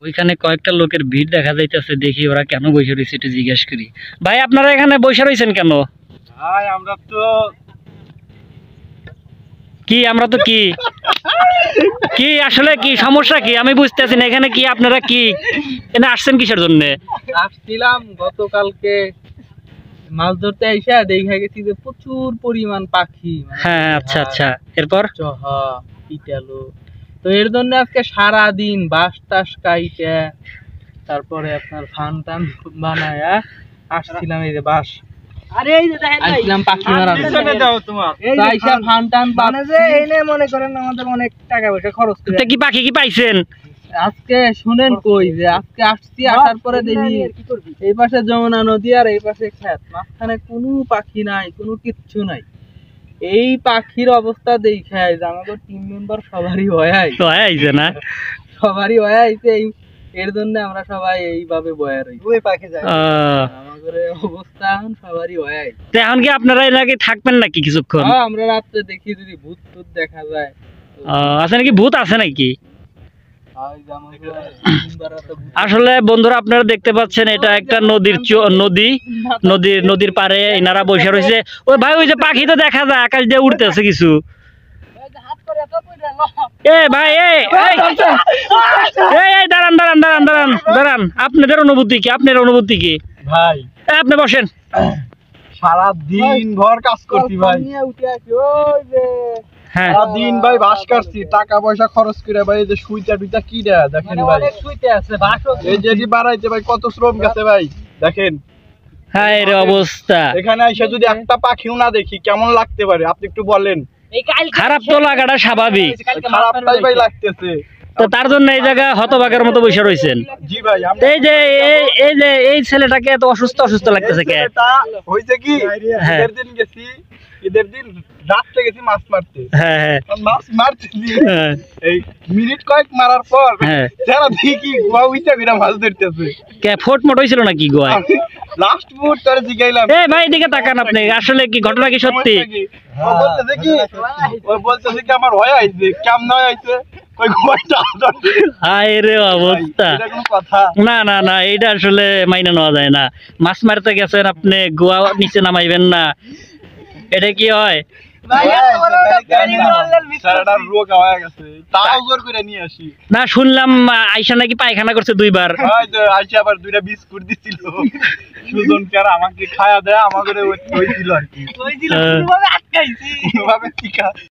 ওইখানে কয়েকটা লোকের ভিড় দেখা যাইতেছে, দেখি ওরা কেন বসে রয়েছে একটু জিজ্ঞেস করি। ভাই আপনারা এখানে বসে রয়েছেন কেন? ভাই আমরা তো কি কি আসলে কি সমস্যা কি আমি বুঝতেছি না। এখানে কি আপনারা কি এখানে আসছেন কিসের জন্য? আসছিলাম গতকালকে মাছ ধরতে আইসা দেখা গেছি যে প্রচুর পরিমাণ পাখি। হ্যাঁ আচ্ছা আচ্ছা, এরপর চহা পিটালো, তো এর জন্য আজকে সারা দিন বাঁশ টাস কাইটা তারপরে আপনার ফান টান বানায়া আসছিলাম। এই যে বাঁশ আসছিলাম পাখি মারার ফান টান মনে করেন আমাদের অনেক টাকা পয়সা খরচ করে। কি পাখি কি পাইছেন আজকে? শুনেন কই যে আজকে আসছি, আসার পরে দেখি এই পাশে যমুনা নদী আর এই পাশে ক্ষেত, মাঝখানে কোনো পাখি নাই, কোনো কিচ্ছু নাই। এই পাখির অবস্থা দেখে আমাদের টিম মেম্বার সবারই হয়েছে না, সবারই হয়েছে। এর জন্য আমরা সবাই এইভাবে বয়া রই, ওই পাখি যায় আমাদের অবস্থা এখন সবারই হয়েছে। এখন কি আপনারা এলাকায় থাকবেন নাকি কিছুক্ষণ? আমরা রাত্রে দেখি যদি ভূত টুত দেখা যায়। আছে নাকি? ভূত আছে নাকি? আসলে বন্ধুরা আপনারা দেখতে পাচ্ছেন এটা একটা নদীর পারে এনারা বসে রয়েছে। ওই ভাই ওই যে পাখি তো দেখা যায় আকাশ দিয়ে উঠতেছে কিছু। এ ভাই দাঁড়ান দাঁড়ান দাঁড়ান দাঁড়ান দাঁড়ান, আপনাদের অনুভূতি কি ভাই? আপনি বসেন। সারা দিন ভর কাজ করছি ভাই, দিন ভাই বাস কাটছি, টাকা পয়সা খরচ করে ভাই। এই যে সুইটা টুইটা কি দেয়া দেখেন ভাই, এই যে বাড়াইতে ভাই কত শ্রম গেছে ভাই দেখেন। হায় রে অবস্থা, এখানে এসে যদি একটা পাখিও না দেখি কেমন লাগতে পারে আপনি একটু বলেন? খারাপ তো লাগাটা স্বাভাবিক, খারাপটাই ভাই লাগতেছে। তো তার জন্য এই জায়গায় হতবাগের মতো বসে রয়েছেন। জি ভাই, এই ছেলেটাকে এত অসুস্থ লাগতেছে কে? হইছে কি, ঈদের দিন গেছি, ঈদের দিন রাত্রে গেছি মাছ মারতে। হ্যাঁ মাছ মারছি, এই মিনিট কয়েক মারার পর যারা দেখি গোয়া উইচা বিরা মাছ ধরতেছে। কে ফোট মোট হইছিল নাকি গোয়ায়? লাস্ট মুহূর্তে তোরে জিগাইলাম, এই ভাই এদিকে তাকান আপনি, আসলে কি ঘটনা কি সত্যি? বলতেছে কি, ওই বলতেছে কি আমার ভয় আইছে, কেমন ভয় আইছে, কই গোয়াটা হায় রে অবস্থা। এটা কোনো কথা না না না, এইটা আসলে মাইনা নেওয়া যায় না। মাছ মারতে গেছেন আপনি, গোয়া নিচে নামাইবেন না, এটা কি হয়? না শুনলাম আইসা নাকি পায়খানা করছে 2 বার। আইসা আবার 2টা বিস্কুট দিছিল সুজন, আমাকে খায়া দেয় আমাকে আর কি।